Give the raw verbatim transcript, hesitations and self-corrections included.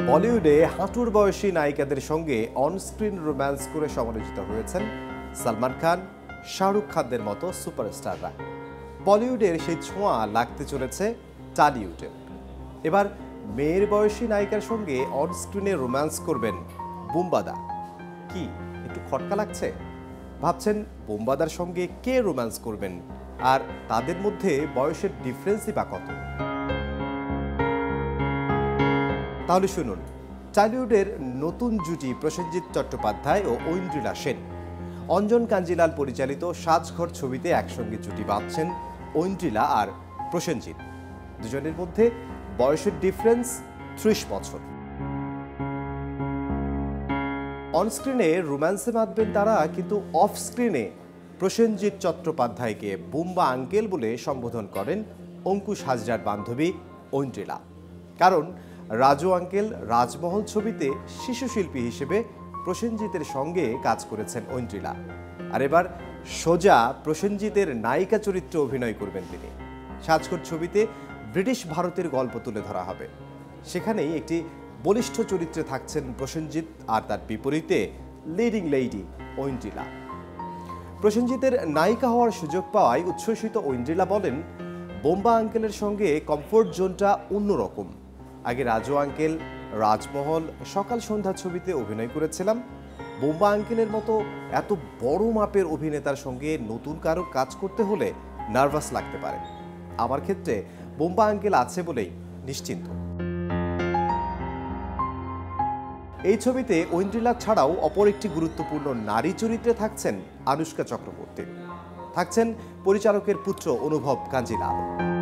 বলিউডে হাঁটুর বয়সী নায়িকাদের সঙ্গে অনস্ক্রিন রোম্যান্স করে সমালোচিত হয়েছেন সালমান খান, শাহরুখ খানদের মতো সুপারস্টাররা। বলিউডের সেই ছোঁয়া লাগতে চলেছে টলিউডে। এবার মেয়ের বয়সী নায়িকার সঙ্গে অনস্ক্রিনে রোম্যান্স করবেন বুম্বাদা। কি একটু খটকা লাগছে? ভাবছেন বুম্বাদার সঙ্গে কে রোম্যান্স করবেন, আর তাদের মধ্যে বয়সের ডিফারেন্সই বা কত? তাহলে শুনুন, টলিউডের নতুন জুটি প্রসেনজিৎ চট্টোপাধ্যায় ও ঐন্দ্রিলা সেন। অঞ্জন কাঞ্জিলাল পরিচালিত সাজঘর ছবিতে একসঙ্গে জুটি বাঁধছেন ঐন্দ্রিলা আর প্রসেনজিৎ। দুজনের মধ্যে বয়সের ডিফারেন্স ত্রিশ বছর। অনস্ক্রিনে রোম্যান্সে বাঁধবেন তারা, কিন্তু অফ স্ক্রিনে প্রসেনজিৎ চট্টোপাধ্যায়কে বুম্বা আঙ্কেল বলে সম্বোধন করেন অঙ্কুশ হাজরার বান্ধবী ঐন্দ্রিলা। কারণ রাজু আঙ্কেল রাজমহল ছবিতে শিশুশিল্পী হিসেবে প্রসেনজিতের সঙ্গে কাজ করেছেন ঐন্দ্রিলা, আর এবার সোজা প্রসেনজিতের নায়িকা চরিত্রে অভিনয় করবেন তিনি। সাজঘর ছবিতে ব্রিটিশ ভারতের গল্প তুলে ধরা হবে। সেখানেই একটি বলিষ্ঠ চরিত্রে থাকছেন প্রসেনজিৎ, আর তার বিপরীতে লিডিং লেডি ঐন্দ্রিলা। প্রসেনজিতের নায়িকা হওয়ার সুযোগ পাওয়ায় উচ্ছ্বসিত ঐন্দ্রিলা বলেন, বোম্বা আঙ্কেলের সঙ্গে কমফোর্ট জোনটা অন্যরকম। আগে রাজু আঙ্কেল, রাজমহল, সকাল সন্ধ্যা ছবিতে অভিনয় করেছিলাম। বোম্বা আঙ্কেলের মতো এত বড় মাপের অভিনেতার সঙ্গে নতুন কারো কাজ করতে হলে নার্ভাস লাগতে পারে। আমার ক্ষেত্রে বোম্বা আঙ্কেল আছে বলেই নিশ্চিন্ত। এই ছবিতে ঐন্দ্রিলা ছাড়াও অপর একটি গুরুত্বপূর্ণ নারী চরিত্রে থাকছেন আনুশকা চক্রবর্তী, থাকছেন পরিচালকের পুত্র অনুভব কাঞ্জিলাল।